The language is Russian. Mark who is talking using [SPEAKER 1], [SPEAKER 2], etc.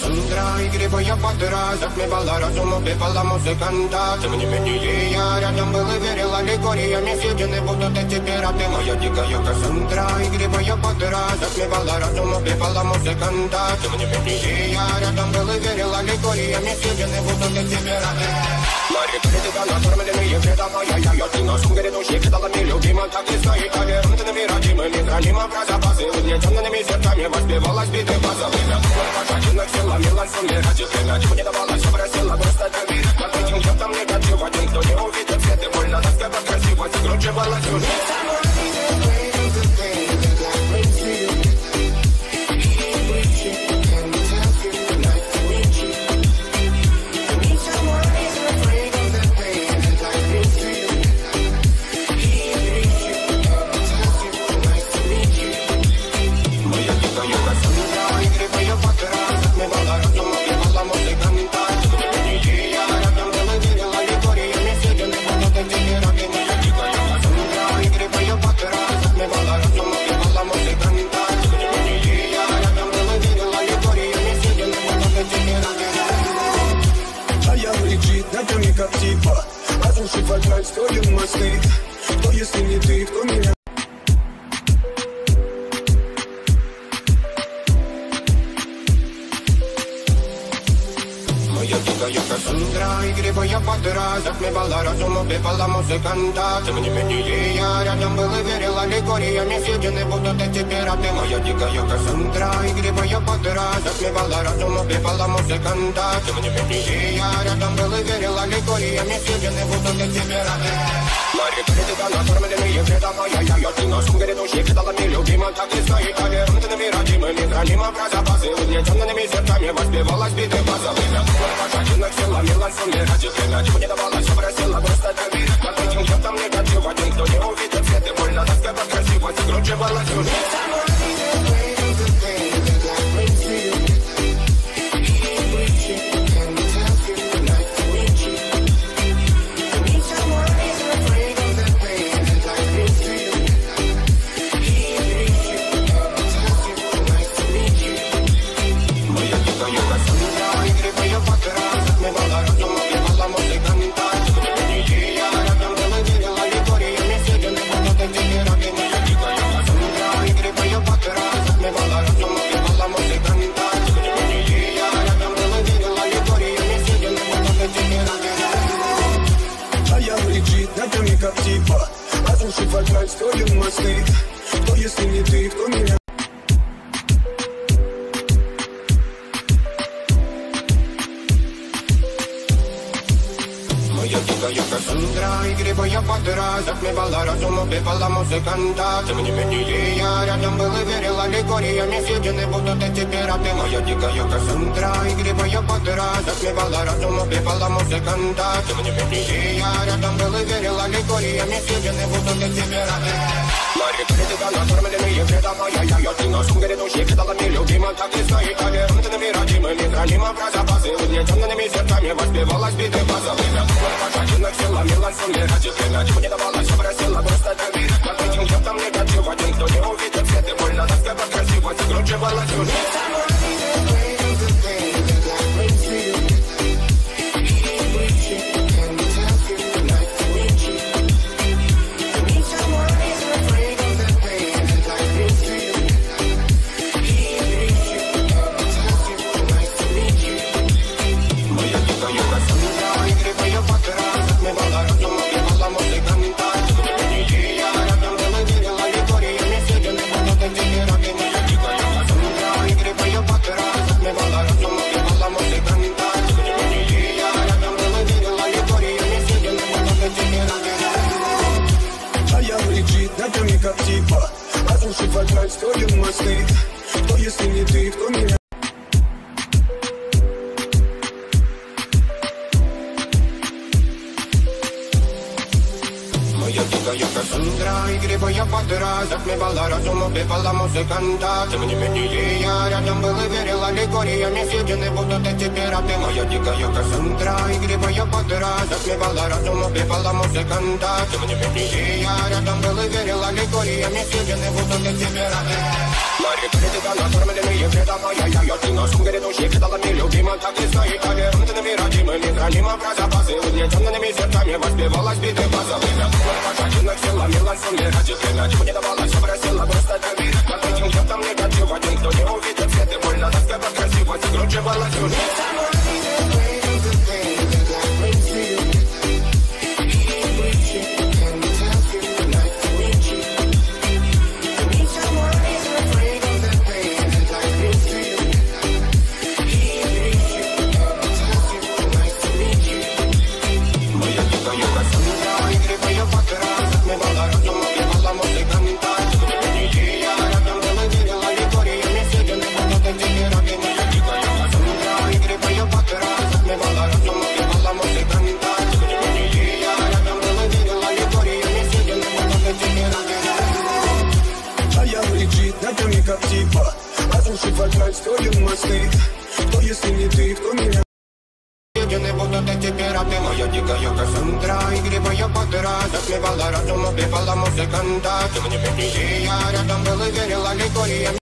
[SPEAKER 1] Кассандра, игривая подра, затмевала разум, убивала музыканта. Тем не менее, я рядом был и верил аллегориями, съедены будут эти пираты. Моя дикая Кассандра, игривая подра, затмевала разум, убивала музыканта. Тем не менее, я рядом был и верил аллегориями, съедены будут эти пираты. Мари критика, накормленные предавая, я ты на сум грядущий, кидалами любима, так и стоит, толерантными, родимыми, хранимо про запасы, угнетенными сердцами, воспевалась биты базовыми. Пожатинных силами, лансами, ради время, чего не давалось, просила просто доверить. Под этим чертом негатив, один, кто не увидит свет, и больно тоска по красивости, скручивалась уже.
[SPEAKER 2] Как типа, разрушив опять строим мосты. Кто если не ты, кто меня?
[SPEAKER 1] Моя дикая Кассандра, игривая подра, затмевала разум, убивала музыканта. Тем не менее, я рядом был и верил аллегориями, съедены будут эти пираты. Моя дикая Кассандра, игривая подра, затмевала разум, убивала музыканта. Тем не менее, я рядом был и верил аллегориями, съедены будут эти пираты. Мари критика, накормленные предавая, я ты на сум грядущий, кидалами любима, так и стоит, толерантными, родимыми, хранимо про запасы, угнетенными сердцами, воспевалась биты базовыми. Пожатинных силами, лансами, ради время, чего не давалось, просила просто доверить. Под этим чертом негатив, один, кто не увидит свет, и больно тоска по красивости, скручивалась уже.
[SPEAKER 2] Как типа, разрушив опять строим мосты. Кто если не ты, кто меня?
[SPEAKER 1] Моя дикая Кассандра, игривая подра, затмевала разум, убивала музыканта. Тем не менее, я рядом был и верил аллегориями, съедены будут эти пираты. Моя дикая Кассандра, игривая подра, затмевала разум, убивала музыканта. Тем не менее, я рядом был и верил аллегориями, съедены будут эти пираты. Мари критика, накормленные предавая, я ты на сум грядущий, кидалами любима, так и стоит, толерантными, родимыми, хранимо про запасы, угнетенными сердцами, воспевалась биты базовыми. Пожатинных силами, лансами, ради время, чего не давалось, просила просто доверить. Под этим чертом негатив, один, кто не увидит свет, и больно тоска по красивости, скручивалась уже.
[SPEAKER 2] Как типа, разрушив опять строим мосты. Кто если не ты, кто меня?
[SPEAKER 1] Моя дикая Кассандра, игривая подра, затмевала разум, убивала музыканта. Тем не менее, я рядом был и верил аллегориями, съедены будут эти пираты. Моя дикая Кассандра, игривая подра, затмевала разум, убивала музыканта. Тем не менее, я рядом был и верил аллегориями, съедены будут эти пираты. Маргариты накормленные вредом, ай-яй-яй, ты на сумке грядущей кидалами любима, так и стоит толерантными родимыми, хранима про запасы, угнетенными сердцами воспевалась биты база. Время было пошаченных силами, лансами ради время, тьму не давала, все просила просто доверить. Под этим где-то негатив, один, кто не увидит свет, и больно тоска по красивости, кручивалась уже.
[SPEAKER 2] Как типа, разрушив жаль, строим мосты. Кто если не ты, кто меня?
[SPEAKER 1] Едины будут эти пираты, моя дикая Кассандра, игривая пантера, затмевала разум, убивала музыканта. Тем не менее, я рядом был и верила легкой.